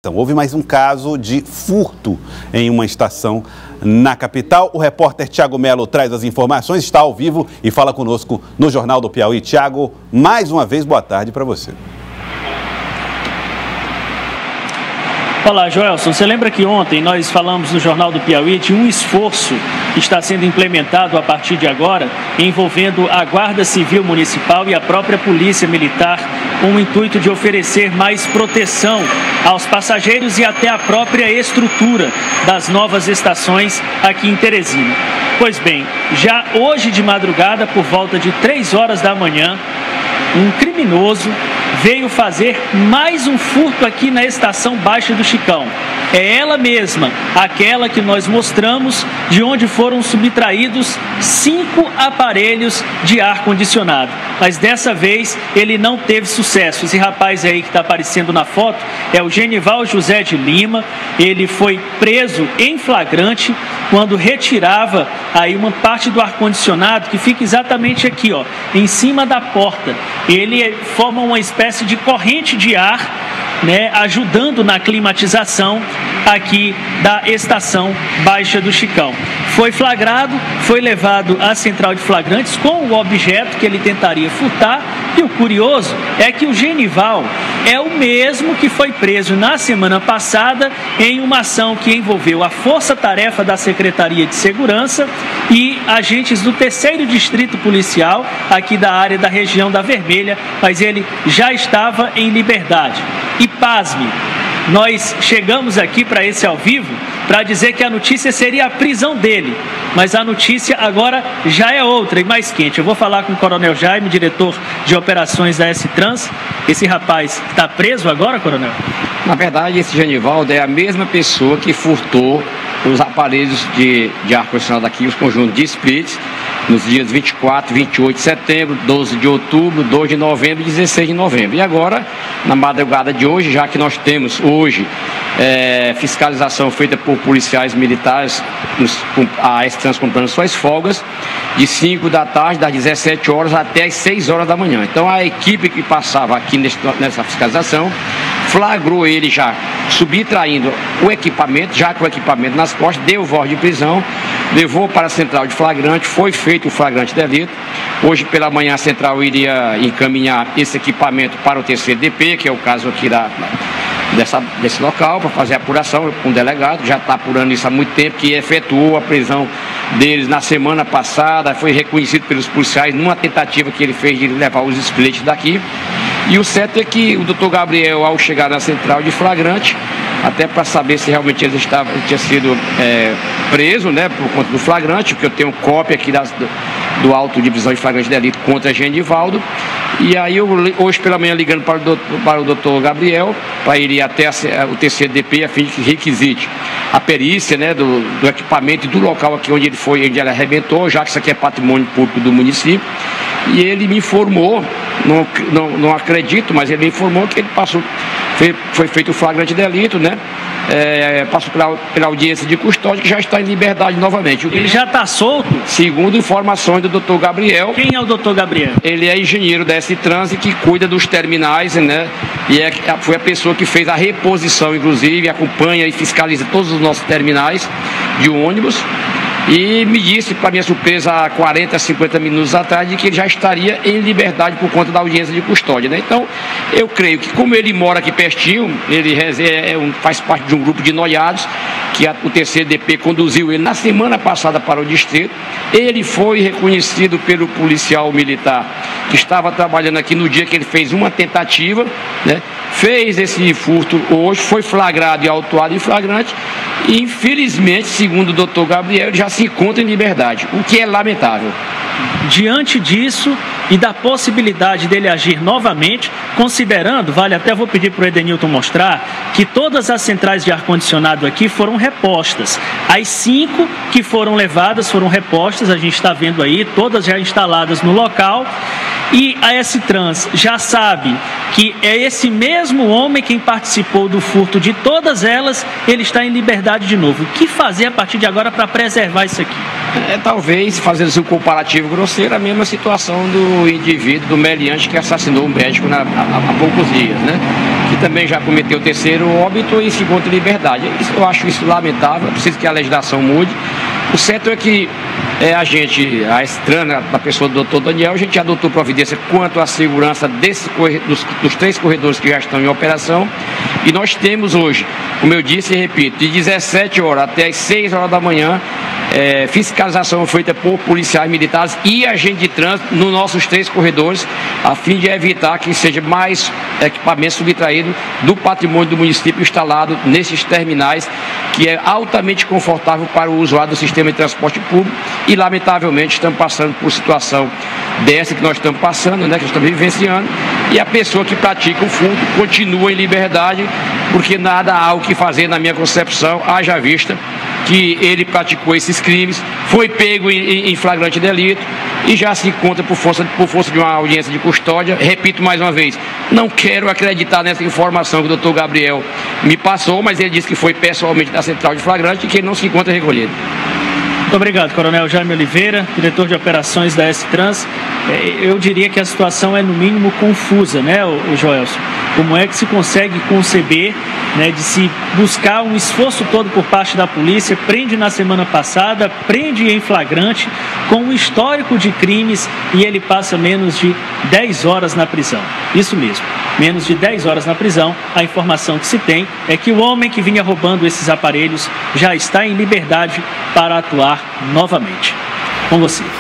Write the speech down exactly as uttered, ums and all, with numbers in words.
Então, houve mais um caso de furto em uma estação na capital. O repórter Tiago Melo traz as informações, está ao vivo e fala conosco no Jornal do Piauí. Tiago, mais uma vez, boa tarde para você. Olá, Joelson. Você lembra que ontem nós falamos no Jornal do Piauí de um esforço que está sendo implementado a partir de agora, envolvendo a Guarda Civil Municipal e a própria Polícia Militar, com o intuito de oferecer mais proteção aos passageiros e até a própria estrutura das novas estações aqui em Teresina. Pois bem, já hoje de madrugada, por volta de três horas da manhã, um criminoso veio fazer mais um furto aqui na estação Baixa do Chicão. É ela mesma, aquela que nós mostramos, de onde foram subtraídos cinco aparelhos de ar-condicionado. Mas dessa vez ele não teve sucesso. Esse rapaz aí que está aparecendo na foto é o Genival José de Lima. Ele foi preso em flagrante quando retirava aí uma parte do ar-condicionado que fica exatamente aqui, ó, em cima da porta. Ele forma uma espécie de corrente de ar, né, ajudando na climatização aqui da estação Baixa do Chicão. Foi flagrado, foi levado à central de flagrantes com o objeto que ele tentaria furtar. E o curioso é que o Genival é o mesmo que foi preso na semana passada em uma ação que envolveu a força-tarefa da Secretaria de Segurança e agentes do terceiro Distrito Policial aqui da área da região da Vermelha, mas ele já estava em liberdade. E pasme, nós chegamos aqui para esse ao vivo para dizer que a notícia seria a prisão dele, mas a notícia agora já é outra e mais quente. Eu vou falar com o Coronel Jaime, diretor de operações da S-Trans. Esse rapaz está preso agora, Coronel? Na verdade, esse Genivaldo é a mesma pessoa que furtou os aparelhos de, de ar-condicionado aqui, os conjuntos de splits, nos dias vinte e quatro, vinte e oito de setembro, doze de outubro, dois de novembro e dezesseis de novembro. E agora, na madrugada de hoje, já que nós temos hoje é, fiscalização feita por policiais militares, nos, a S-Trans comprando suas folgas, de cinco da tarde, das dezessete horas até as seis horas da manhã. Então a equipe que passava aqui nesse, nessa fiscalização flagrou ele já subtraindo o equipamento, já com o equipamento nas costas, deu voz de prisão, levou para a central de flagrante, foi feito o flagrante delito. Hoje pela manhã a central iria encaminhar esse equipamento para o T C D P, que é o caso aqui da, dessa, desse local, para fazer a apuração com o delegado. Já está apurando isso há muito tempo, que efetuou a prisão deles na semana passada, foi reconhecido pelos policiais numa tentativa que ele fez de levar os splits daqui. E o certo é que o doutor Gabriel, ao chegar na central de flagrante, até para saber se realmente ele, estava, ele tinha sido é, preso, né, por conta do flagrante, porque eu tenho cópia aqui das, do, do auto de prisão de flagrante de delito contra Genivaldo. E aí eu, hoje pela manhã, ligando para o doutor, para o doutor Gabriel, para ir até a, o T C D P, a fim de que requisite a perícia, né, do, do equipamento e do local aqui onde ele foi, onde ele arrebentou, já que isso aqui é patrimônio público do município. E ele me informou, não, não, não acredito, mas ele me informou que ele passou, foi, foi feito o flagrante delito, né? É, passou pela, pela audiência de custódia, que já está em liberdade novamente. Ele já está solto? Segundo informações do doutor Gabriel. Quem é o doutor Gabriel? Ele é engenheiro da S-Trans, que cuida dos terminais, né? E é, foi a pessoa que fez a reposição, inclusive, acompanha e fiscaliza todos os nossos terminais de ônibus. E me disse, para minha surpresa, há quarenta, cinquenta minutos atrás, de que ele já estaria em liberdade por conta da audiência de custódia, né? Então, eu creio que, como ele mora aqui pertinho, ele é, é um, faz parte de um grupo de noiados, que a, o T C D P conduziu ele na semana passada para o distrito. Ele foi reconhecido pelo policial militar que estava trabalhando aqui no dia que ele fez uma tentativa, né? Fez esse furto hoje, foi flagrado e autuado em flagrante. E, infelizmente, segundo o doutor Gabriel, ele já se encontra em liberdade, o que é lamentável. Diante disso e da possibilidade dele agir novamente, considerando, vale até vou pedir para o Edenilton mostrar, que todas as centrais de ar-condicionado aqui foram repostas. As cinco que foram levadas foram repostas, a gente está vendo aí, todas já instaladas no local. E a S-Trans já sabe que é esse mesmo homem quem participou do furto de todas elas, ele está em liberdade de novo. O que fazer a partir de agora para preservar isso aqui? É, talvez, fazendo um comparativo grosseiro, a mesma situação do indivíduo, do meliante que assassinou o médico na, há, há poucos dias, né? que também já cometeu o terceiro óbito e se encontra em liberdade. Isso, eu acho isso lamentável, é preciso que a legislação mude. O certo é que é, a gente, a estrana da pessoa do doutor Daniel, a gente adotou providência quanto à segurança desse, dos, dos três corredores que já estão em operação. E nós temos hoje, como eu disse e repito, de dezessete horas até as seis horas da manhã, é, fiscalização feita por policiais militares e agentes de trânsito nos nossos três corredores, a fim de evitar que seja mais equipamento subtraído do patrimônio do município instalado nesses terminais, que é altamente confortável para o usuário do sistema de transporte público. E, lamentavelmente, estamos passando por situação dessa que nós estamos passando, né, que nós estamos vivenciando, e a pessoa que pratica o furto continua em liberdade, porque nada há o que fazer, na minha concepção, haja vista que ele praticou esses crimes, foi pego em, em flagrante delito e já se encontra por força, por força de uma audiência de custódia. Repito mais uma vez, não quero acreditar nessa informação que o doutor Gabriel me passou, mas ele disse que foi pessoalmente da central de flagrante e que ele não se encontra recolhido. Muito obrigado, Coronel Jaime Oliveira, diretor de operações da S-Trans. Eu diria que a situação é, no mínimo, confusa, né, o Joelson? Como é que se consegue conceber, né, de se buscar um esforço todo por parte da polícia, prende na semana passada, prende em flagrante, com um histórico de crimes, e ele passa menos de dez horas na prisão. Isso mesmo, menos de dez horas na prisão. A informação que se tem é que o homem que vinha roubando esses aparelhos já está em liberdade para atuar novamente. Com você.